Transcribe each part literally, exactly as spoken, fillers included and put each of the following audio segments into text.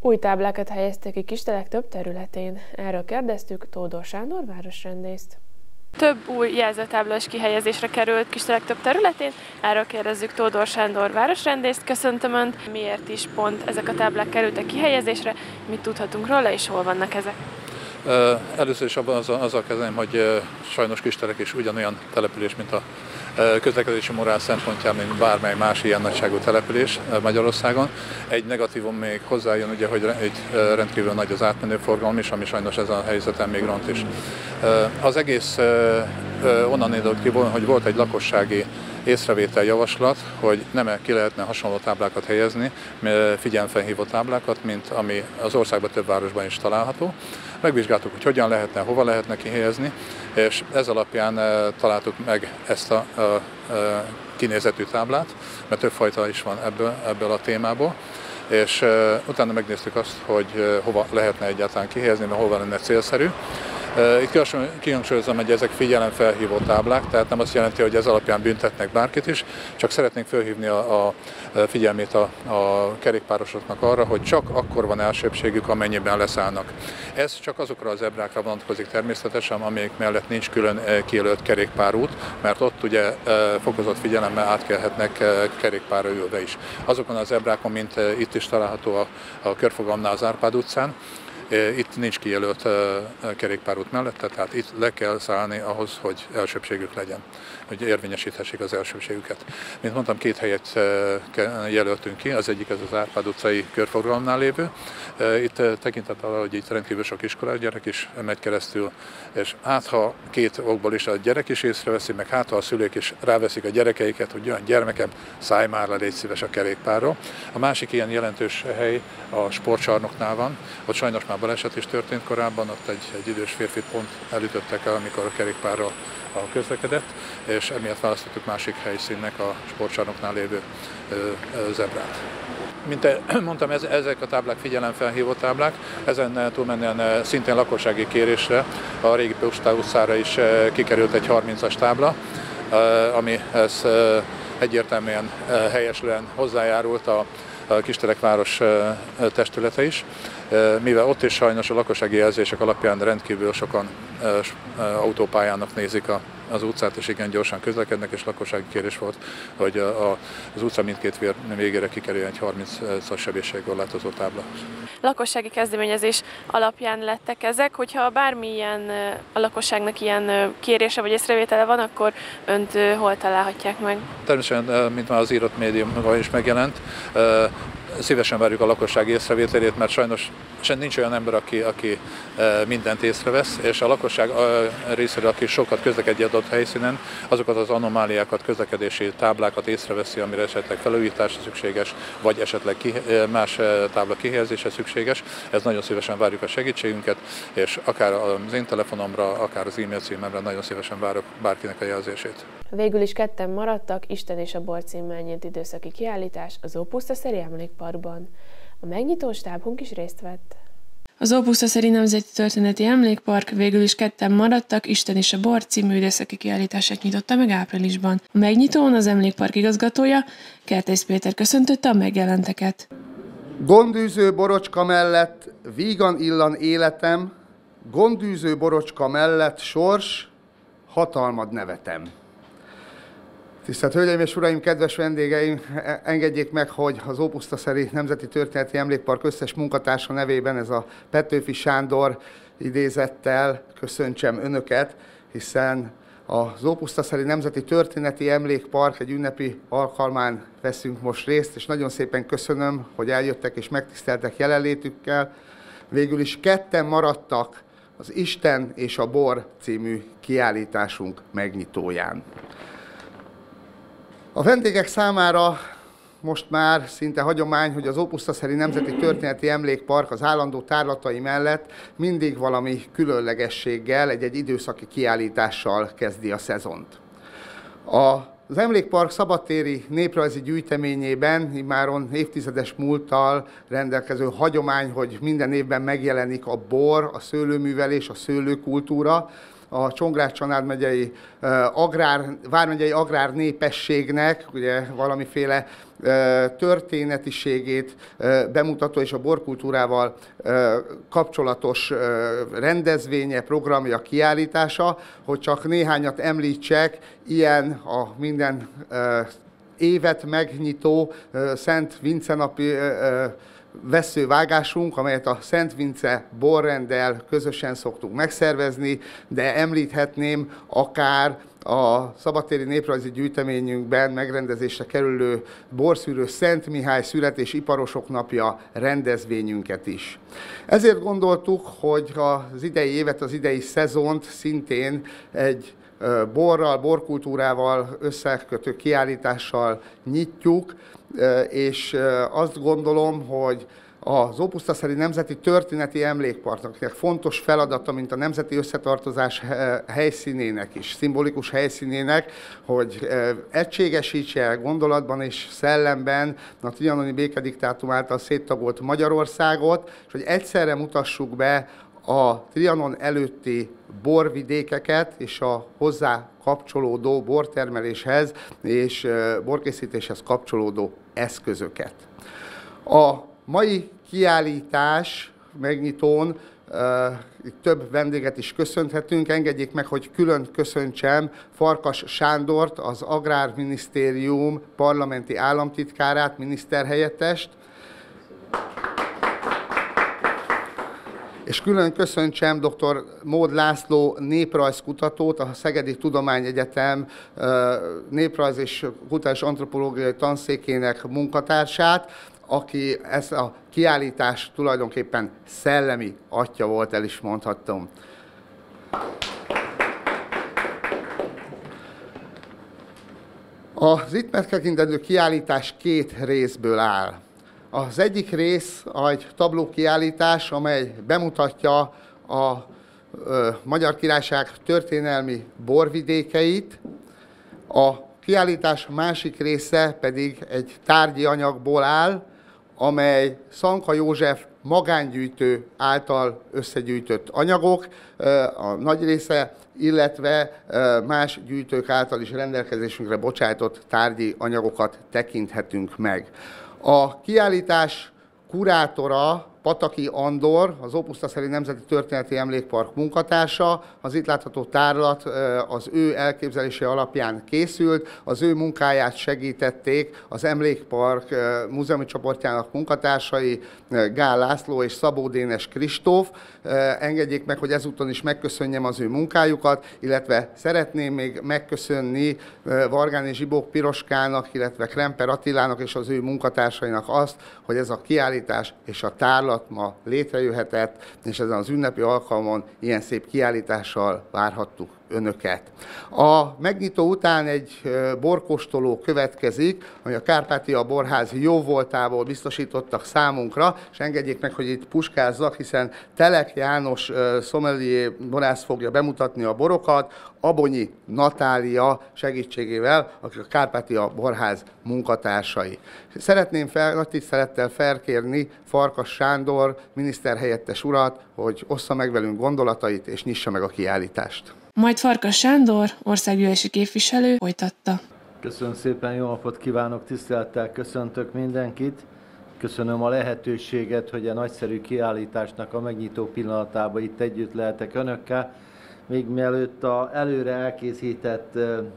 Új táblákat helyeztek ki Kistelek több területén. Erről kérdeztük Tódor Sándor városrendészt. Több új jelzőtábla is kihelyezésre került Kistelek több területén. Erről kérdezzük Tódor Sándor városrendészt. Köszöntöm Önt. Miért is pont ezek a táblák kerültek kihelyezésre? Mit tudhatunk róla és hol vannak ezek? Először is abban azzal, azzal kezdeném, hogy sajnos Kistelek is ugyanolyan település, mint a közlekedési morál szempontjából, mint bármely más ilyen nagyságú település Magyarországon. Egy negatívum még hozzájön, ugye, hogy egy rendkívül nagy az átmenő forgalom is, ami sajnos ezen a helyzeten még ront is. Az egész onnan indult ki, hogy volt egy lakossági észrevétel javaslat, hogy nem ki lehetne hasonló táblákat helyezni, figyelemfelhívó táblákat, mint ami az országban több városban is található. Megvizsgáltuk, hogy hogyan lehetne, hova lehetne kihelyezni, és ez alapján találtuk meg ezt a, a, a kinézetű táblát, mert több fajta is van ebből, ebből a témából, és utána megnéztük azt, hogy hova lehetne egyáltalán kihelyezni, mert hova lenne célszerű. Itt kihangsúlyozom, hogy ezek figyelemfelhívó táblák, tehát nem azt jelenti, hogy ez alapján büntetnek bárkit is, csak szeretnénk felhívni a, a figyelmét a, a kerékpárosoknak arra, hogy csak akkor van elsőbbségük, amennyiben leszállnak. Ez csak azokra az zebrákra vonatkozik természetesen, amelyek mellett nincs külön kijelölt kerékpárút, mert ott ugye fokozott figyelemmel átkelhetnek kerékpárra ülve is. Azokon az zebrákon, mint itt is található a, a körfogalomnál az Árpád utcán, itt nincs kijelölt kerékpárút mellette, tehát itt le kell szállni ahhoz, hogy elsőbbségük legyen, hogy érvényesíthessék az elsőbbségüket. Mint mondtam, két helyet jelöltünk ki, az egyik ez az Árpád utcai körforgalomnál lévő. Itt tekintettel, hogy itt rendkívül sok iskolás gyerek is megy keresztül, és hát ha két okból is a gyerek is észreveszi, meg hát ha a szülők is ráveszik a gyerekeiket, hogy olyan gyermekem, szállj már le, légy szíves a kerékpárról. A másik ilyen jelentős hely a sportcsarnoknál van, ott sajnos már baleset is történt korábban, ott egy, egy idős férfit pont elütöttek el, amikor a kerékpárral közlekedett, és emiatt választottuk másik helyszínnek a sportcsarnoknál lévő ö, ö, zebrát. Mint mondtam, ez, ezek a táblák figyelemfelhívó táblák, ezen túlmenően szintén lakossági kérésre a régi Postá utcára is kikerült egy harmincas tábla, ami ez egyértelműen helyesen hozzájárult a Kistelek város testülete is, mivel ott is sajnos a lakossági jelzések alapján rendkívül sokan autópályának nézik a az utcát, és igen gyorsan közlekednek, és lakossági kérés volt, hogy a, az utca mindkét végére kikerüljön egy harmincas sebességkorlátozó tábla. Lakossági kezdeményezés alapján lettek ezek, hogyha bármilyen a lakosságnak ilyen kérése vagy észrevétele van, akkor Önt hol találhatják meg? Természetesen, mint már az írott médiumban is megjelent, szívesen várjuk a lakosság észrevételét, mert sajnos nincs olyan ember, aki, aki mindent észrevesz, és a lakosság részéről, aki sokat közlekedik adott helyszínen, azokat az anomáliákat, közlekedési táblákat észreveszi, amire esetleg felújításra szükséges, vagy esetleg más tábla kihelyezése szükséges. Ez nagyon szívesen várjuk a segítségünket, és akár az én telefonomra, akár az e-mail címemre nagyon szívesen várok bárkinek a jelzését. Végül is ketten maradtak, Isten és a bor címmel nyílt időszaki kiállítás az Ópusztaszeri Emlékparkban. A megnyitó stábunk is részt vett. Az Ópusztaszeri Nemzeti Történeti Emlékpark végül is ketten maradtak, Isten és a bor című időszaki kiállítását nyitotta meg áprilisban. A megnyitón az emlékpark igazgatója, Kertész Péter köszöntötte a megjelenteket. Gondűző borocska mellett vígan illan életem, gondűző borocska mellett sors, hatalmad nevetem. Tisztelt Hölgyeim és Uraim, kedves vendégeim, engedjék meg, hogy az Ópusztaszeri Nemzeti Történeti Emlékpark összes munkatársa nevében ez a Petőfi Sándor idézettel köszöntsem Önöket, hiszen az Ópusztaszeri Nemzeti Történeti Emlékpark egy ünnepi alkalmán veszünk most részt, és nagyon szépen köszönöm, hogy eljöttek és megtiszteltek jelenlétükkel. Végül is ketten maradtak az Isten és a bor című kiállításunk megnyitóján. A vendégek számára most már szinte hagyomány, hogy az Ópusztaszeri Nemzeti Történeti Emlékpark az állandó tárlatai mellett mindig valami különlegességgel, egy-egy időszaki kiállítással kezdi a szezont. Az emlékpark szabadtéri néprajzi gyűjteményében immáron évtizedes múlttal rendelkező hagyomány, hogy minden évben megjelenik a bor, a szőlőművelés, a szőlőkultúra, a Csongrád-Csanád megyei agrár, vármegyei agrár népességnek ugye valamiféle történetiségét bemutató és a borkultúrával kapcsolatos rendezvénye, programja, kiállítása, hogy csak néhányat említsek, ilyen a minden évet megnyitó Szent Vince napi vesszővágásunk, amelyet a Szent Vince borrenddel közösen szoktunk megszervezni, de említhetném akár a szabadtéri néprajzi gyűjteményünkben megrendezésre kerülő borszűrő Szent Mihály szület- és iparosok napja rendezvényünket is. Ezért gondoltuk, hogy az idei évet, az idei szezont szintén egy borral, borkultúrával összekötő kiállítással nyitjuk, és azt gondolom, hogy az Ópusztaszeri Nemzeti Történeti Emlékparknak fontos feladata, mint a nemzeti összetartozás helyszínének is, szimbolikus helyszínének, hogy egységesítse gondolatban és szellemben a trianoni békediktátum által széttagolt Magyarországot, és hogy egyszerre mutassuk be a Trianon előtti borvidékeket és a hozzá kapcsolódó bortermeléshez és borkészítéshez kapcsolódó eszközöket. A mai kiállítás megnyitón itt több vendéget is köszönhetünk. Engedjék meg, hogy külön köszöntsem Farkas Sándort, az Agrárminisztérium parlamenti államtitkárát, miniszterhelyettest, és külön köszöntsem dr. Mód László néprajzkutatót, a Szegedi Tudományegyetem néprajz és kulturális antropológiai tanszékének munkatársát, aki ezt a kiállítás tulajdonképpen szellemi atya volt, el is mondhattam. Az itt megtekintendő kiállítás két részből áll. Az egyik rész egy tablókiállítás, amely bemutatja a ö, Magyar Királyság történelmi borvidékeit. A kiállítás másik része pedig egy tárgyi anyagból áll, amely Szanka József magángyűjtő által összegyűjtött anyagok, a nagy része, illetve más gyűjtők által is rendelkezésünkre bocsájtott tárgyi anyagokat tekinthetünk meg. A kiállítás kurátora Pataki Andor, az Ópusztaszeri Nemzeti Történeti Emlékpark munkatársa. Az itt látható tárlat az ő elképzelése alapján készült, az ő munkáját segítették az Emlékpark múzeumi csoportjának munkatársai, Gál László és Szabó Dénes Kristóf. Engedjék meg, hogy ezúton is megköszönjem az ő munkájukat, illetve szeretném még megköszönni Vargáni Zsibók Piroskának, illetve Kremper Attilának és az ő munkatársainak azt, hogy ez a kiállítás és a tárlat ma létrejöhetett, és ezen az ünnepi alkalmon ilyen szép kiállítással várhattuk önöket. A megnyitó után egy borkóstoló következik, ami a Kárpátia Borház jóvoltából biztosítottak számunkra, és engedjék meg, hogy itt puskázzak, hiszen Telek János sommelier borász fogja bemutatni a borokat, Abonyi Natália segítségével, akik a Kárpátia Borház munkatársai. Szeretném fel, nagy tisztelettel felkérni Farkas Sándor miniszterhelyettes urat, hogy ossza meg velünk gondolatait és nyissa meg a kiállítást. Majd Farkas Sándor, országgyűlési képviselő folytatta. Köszönöm szépen, jó napot kívánok, tisztelettel köszöntök mindenkit. Köszönöm a lehetőséget, hogy a nagyszerű kiállításnak a megnyitó pillanatában itt együtt lehetek önökkel. Még mielőtt az előre elkészített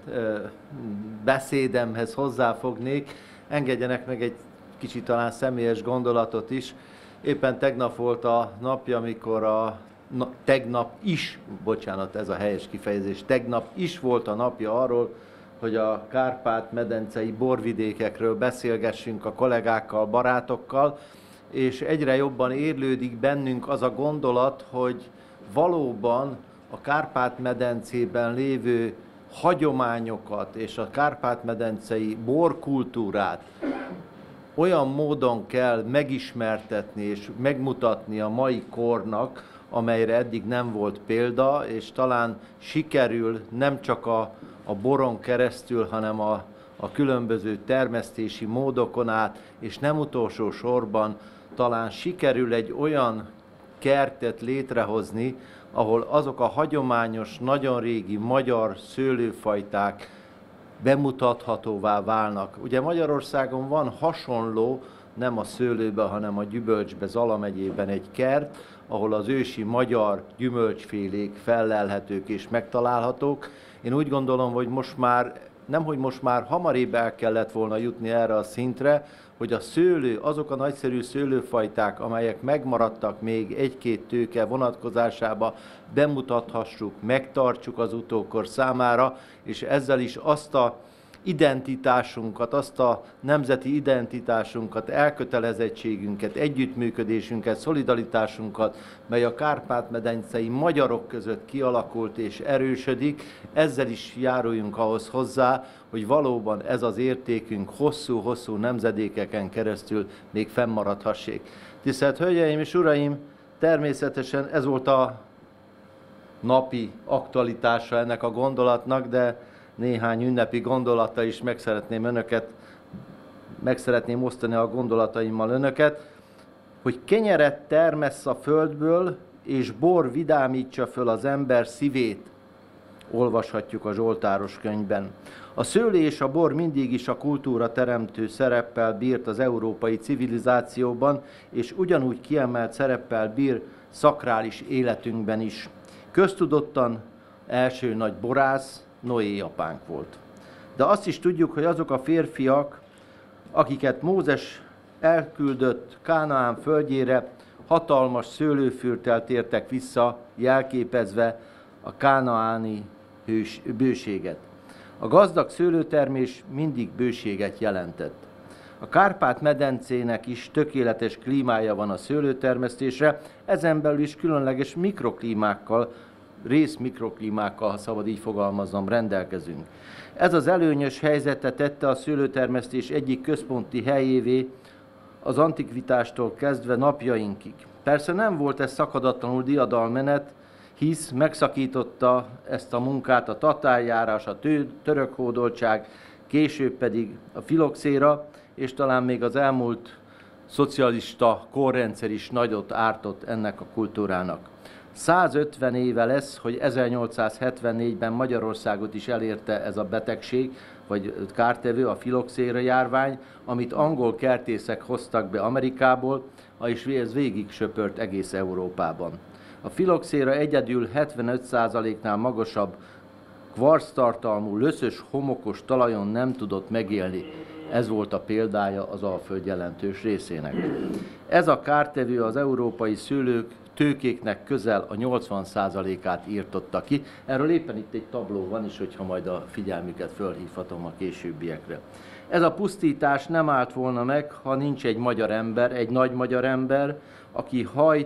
beszédemhez hozzáfognék, engedjenek meg egy kicsit talán személyes gondolatot is. Éppen tegnap volt a napja, amikor a Na, tegnap is, bocsánat, ez a helyes kifejezés, tegnap is volt a napja arról, hogy a Kárpát-medencei borvidékekről beszélgessünk a kollégákkal, barátokkal, és egyre jobban érlődik bennünk az a gondolat, hogy valóban a Kárpát-medencében lévő hagyományokat és a Kárpát-medencei borkultúrát olyan módon kell megismertetni és megmutatni a mai kornak, amelyre eddig nem volt példa, és talán sikerül nem csak a, a boron keresztül, hanem a, a különböző termesztési módokon át, és nem utolsó sorban talán sikerül egy olyan kertet létrehozni, ahol azok a hagyományos, nagyon régi magyar szőlőfajták bemutathatóvá válnak. Ugye Magyarországon van hasonló, nem a szőlőbe, hanem a gyümölcsbe, Zala megyében egy kert, ahol az ősi magyar gyümölcsfélék fellelhetők és megtalálhatók. Én úgy gondolom, hogy most már, nemhogy most már hamarébb el kellett volna jutni erre a szintre, hogy a szőlő, azok a nagyszerű szőlőfajták, amelyek megmaradtak még egy-két tőke vonatkozásába, bemutathassuk, megtartsuk az utókor számára, és ezzel is azt a identitásunkat, azt a nemzeti identitásunkat, elkötelezettségünket, együttműködésünket, szolidaritásunkat, mely a kárpát-medencei magyarok között kialakult és erősödik, ezzel is járuljunk ahhoz hozzá, hogy valóban ez az értékünk hosszú-hosszú nemzedékeken keresztül még fennmaradhassék. Tisztelt Hölgyeim és Uraim, természetesen ez volt a napi aktualitása ennek a gondolatnak, de néhány ünnepi gondolata is meg szeretném önöket, meg szeretném osztani a gondolataimmal önöket, hogy kenyeret termessz a földből, és bor vidámítsa föl az ember szívét, olvashatjuk a Zsoltáros könyvben. A szőlő és a bor mindig is a kultúra teremtő szereppel bírt az európai civilizációban, és ugyanúgy kiemelt szereppel bír szakrális életünkben is. Köztudottan első nagy borász Noé apánk volt. De azt is tudjuk, hogy azok a férfiak, akiket Mózes elküldött Kánaán földjére, hatalmas szőlőfürttel tértek vissza, jelképezve a kánaáni hős, bőséget. A gazdag szőlőtermés mindig bőséget jelentett. A Kárpát-medencének is tökéletes klímája van a szőlőtermesztésre, ezen belül is különleges mikroklímákkal, részmikroklímákkal, ha szabad így fogalmaznom, rendelkezünk. Ez az előnyös helyzete tette a szőlőtermesztés egyik központi helyévé az antikvitástól kezdve napjainkig. Persze nem volt ez szakadatlanul diadalmenet, hisz megszakította ezt a munkát a tatárjárás, a török hódoltság, később pedig a filoxéra, és talán még az elmúlt szocialista korrendszer is nagyot ártott ennek a kultúrának. százötven éve lesz, hogy ezernyolcszázhetvennégyben Magyarországot is elérte ez a betegség, vagy kártevő, a filoxéra járvány, amit angol kertészek hoztak be Amerikából, és ez végig söpört egész Európában. A filoxéra egyedül hetvenöt százaléknál magasabb kvarctartalmú, löszös, homokos talajon nem tudott megélni. Ez volt a példája az Alföld jelentős részének. Ez a kártevő az európai szőlők, tőkéknek közel a nyolcvan százalékát írtotta ki. Erről éppen itt egy tabló van is, hogyha majd a figyelmüket fölhívhatom a későbbiekre. Ez a pusztítás nem állt volna meg, ha nincs egy magyar ember, egy nagy magyar ember, aki hajt,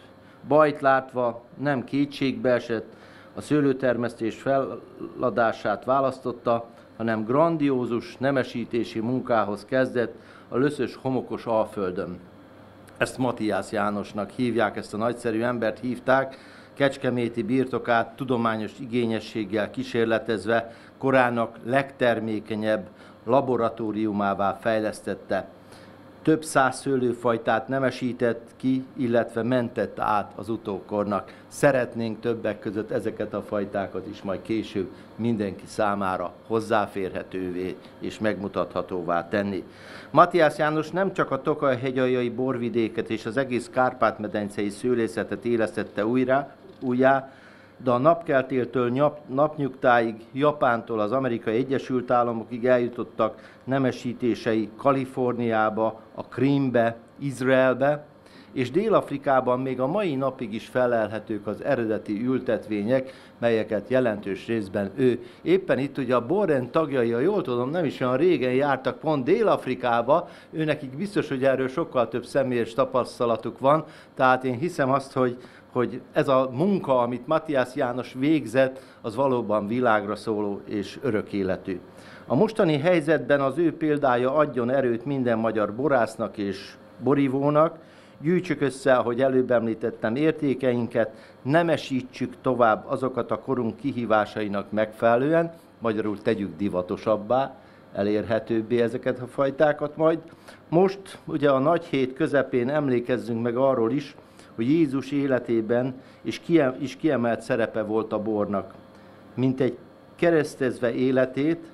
bajt látva nem kétségbe esett, a szőlőtermesztés feladását választotta, hanem grandiózus nemesítési munkához kezdett a löszös, homokos Alföldön. Ezt Matthias Jánosnak hívják, ezt a nagyszerű embert hívták, kecskeméti birtokát tudományos igényességgel kísérletezve korának legtermékenyebb laboratóriumává fejlesztette. Több száz szőlőfajtát nemesített ki, illetve mentett át az utókornak. Szeretnénk többek között ezeket a fajtákat is majd később mindenki számára hozzáférhetővé és megmutathatóvá tenni. Matthias János nem csak a Tokaj-hegyaljai borvidéket és az egész Kárpát-medencei szőlészetet élesztette újra, újjá, de a napkeltétől nyap, napnyugtáig, Japántól az Amerikai Egyesült Államokig eljutottak nemesítései Kaliforniába, a Krímbe, Izraelbe, és Dél-Afrikában még a mai napig is felelhetők az eredeti ültetvények, melyeket jelentős részben ő. Éppen itt ugye a Borrend tagjai, ha jól tudom, nem is olyan régen jártak pont Dél-Afrikába, őnekik biztos, hogy erről sokkal több személyes tapasztalatuk van, tehát én hiszem azt, hogy hogy ez a munka, amit Matthias János végzett, az valóban világra szóló és örök életű. A mostani helyzetben az ő példája adjon erőt minden magyar borásznak és borívónak, gyűjtsük össze, ahogy előbb említettem, értékeinket, nemesítsük tovább azokat a korunk kihívásainak megfelelően, magyarul tegyük divatosabbá, elérhetőbbé ezeket a fajtákat majd. Most ugye a nagy hét közepén emlékezzünk meg arról is, hogy Jézus életében is kiemelt szerepe volt a bornak. Mint egy keresztezve életét,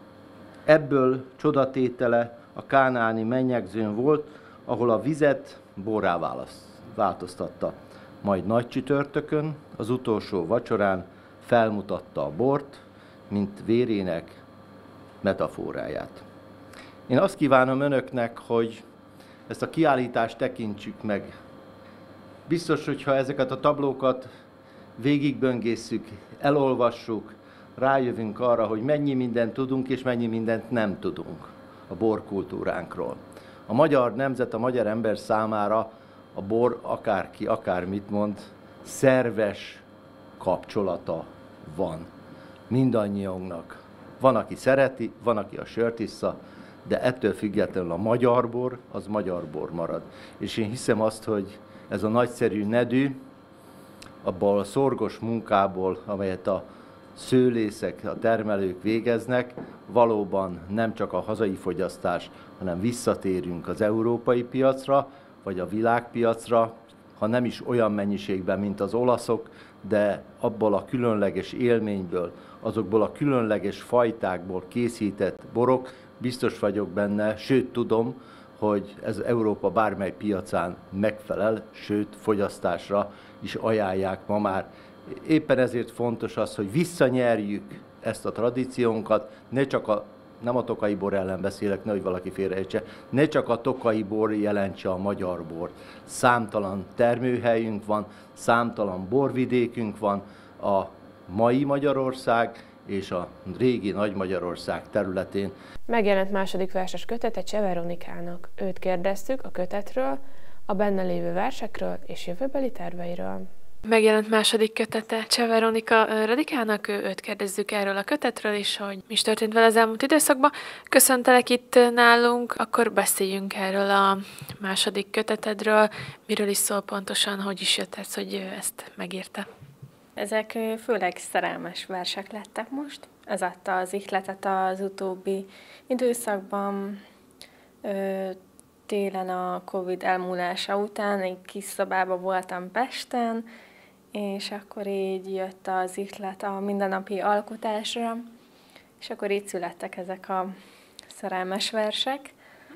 ebből csodatétele a kánaáni mennyegzőn volt, ahol a vizet borrá változtatta. Majd nagy csütörtökön, az utolsó vacsorán felmutatta a bort, mint vérének metaforáját. Én azt kívánom önöknek, hogy ezt a kiállítást tekintsük meg. Biztos, hogyha ezeket a tablókat végigböngészük, elolvassuk, rájövünk arra, hogy mennyi mindent tudunk, és mennyi mindent nem tudunk a borkultúránkról. A magyar nemzet, a magyar ember számára a bor, akárki, akármit mond, szerves kapcsolata van mindannyiunknak. Van, aki szereti, van, aki a sört issza, de ettől függetlenül a magyar bor, az magyar bor marad. És én hiszem azt, hogy ez a nagyszerű nedű, abból a szorgos munkából, amelyet a szőlészek, a termelők végeznek, valóban nem csak a hazai fogyasztás, hanem visszatérünk az európai piacra, vagy a világpiacra, ha nem is olyan mennyiségben, mint az olaszok, de abból a különleges élményből, azokból a különleges fajtákból készített borok, biztos vagyok benne, sőt tudom, hogy ez Európa bármely piacán megfelel, sőt fogyasztásra is ajánlják ma már. Éppen ezért fontos az, hogy visszanyerjük ezt a tradíciónkat, ne csak a, nem a tokai bor ellen beszélek, nehogy valaki félreértse, ne csak a tokai bor jelentse a magyar bort. Számtalan termőhelyünk van, számtalan borvidékünk van, a mai Magyarország és a régi Nagy Magyarország területén. Megjelent második verses kötete Cseh Veronikának. Őt kérdeztük a kötetről, a benne lévő versekről és jövőbeli terveiről. Megjelent második kötete Cseh Veronika Radikának, őt kérdezzük erről a kötetről is, hogy mi is történt vele az elmúlt időszakban. Köszöntelek itt nálunk, akkor beszéljünk erről a második kötetedről. Miről is szól pontosan, hogy is jött ez, hogy ezt megírta? Ezek főleg szerelmes versek lettek most. Ez adta az ihletet az utóbbi időszakban. Télen a Covid elmúlása után egy kis szobában voltam Pesten, és akkor így jött az ihlet a mindennapi alkotásra, és akkor így születtek ezek a szerelmes versek.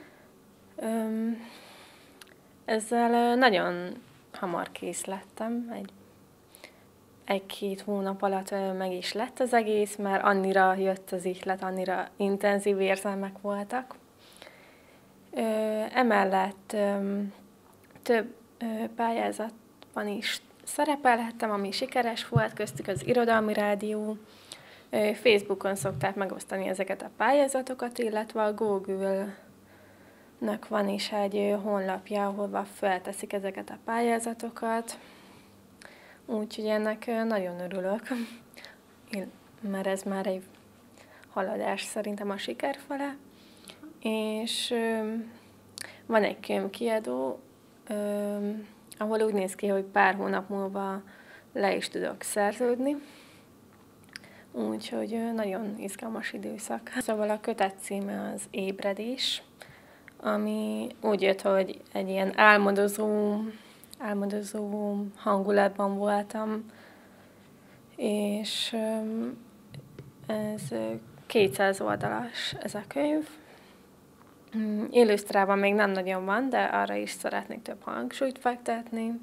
Ezzel nagyon hamar kész lettem, egy egy-két hónap alatt meg is lett az egész, mert annyira jött az ihlet, annyira intenzív érzelmek voltak. Ö, emellett ö, több ö, pályázatban is szerepelhettem, ami sikeres volt, köztük az Irodalmi Rádió. Ö, Facebookon szokták megosztani ezeket a pályázatokat, illetve a Google-nek van is egy honlapja, ahol felteszik ezeket a pályázatokat. Úgyhogy ennek nagyon örülök, Én, mert ez már egy haladás szerintem a siker fele. És ö, van egy könyvkiadó, ö, ahol úgy néz ki, hogy pár hónap múlva le is tudok szerződni. Úgyhogy ö, nagyon izgalmas időszak. Szóval a kötet címe az Ébredés, ami úgy jött, hogy egy ilyen álmodozó, álmodozó hangulatban voltam, és ez kétszáz oldalas ez a könyv. Illusztrálva még nem nagyon van, de arra is szeretnék több hangsúlyt fektetni,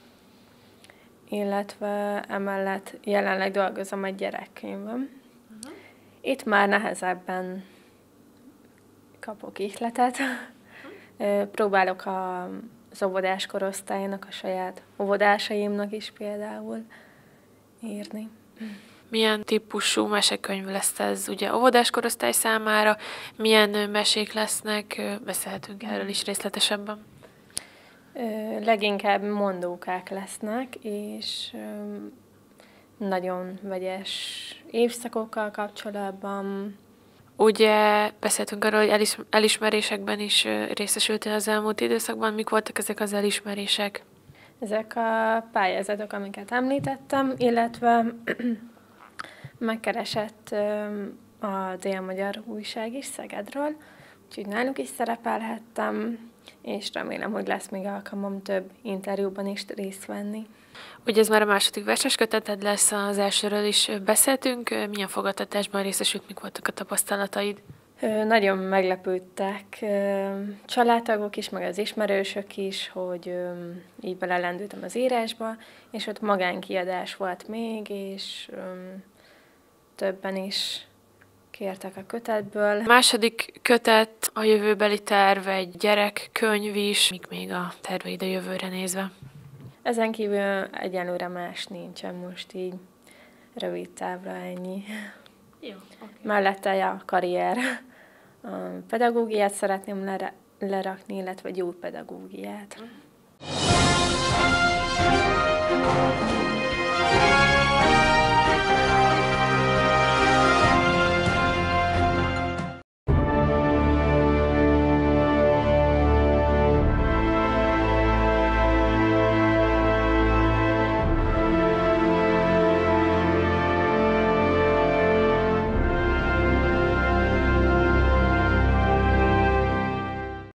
illetve emellett jelenleg dolgozom egy gyerekkönyvön. Uh-huh. Itt már nehezebben kapok ihletet. Uh-huh. Próbálok a az óvodás korosztálynak, a saját óvodásaimnak is például írni. Milyen típusú mesekönyv lesz ez ugye óvodás korosztály számára? Milyen mesék lesznek? Beszélhetünk erről is részletesebben. Leginkább mondókák lesznek, és nagyon vegyes évszakokkal kapcsolatban. Ugye beszéltünk arról, hogy elis- elismerésekben is részesültél az elmúlt időszakban. Mik voltak ezek az elismerések? Ezek a pályázatok, amiket említettem, illetve megkeresett a Dél-Magyar Újság is Szegedről, úgyhogy náluk is szerepelhettem. és remélem, hogy lesz még alkalmam több interjúban is részt venni. Ugye ez már a második verses köteted lesz, az elsőről is beszéltünk. Milyen fogadtatásban részesült, mik voltak a tapasztalataid? Nagyon meglepődtek családtagok is, meg az ismerősök is, hogy így belelendültem az írásba, és ott magánkiadás volt még, és többen is kértek a kötetből. A második kötet, a jövőbeli terv, egy gyerekkönyv is, mik még a terveid a jövőre nézve? Ezen kívül egyelőre más nincsen, most így rövid távra ennyi. Jó, okay. Mellette a karrier. A pedagógiát szeretném lera- lerakni, illetve gyógypedagógiát. Mm.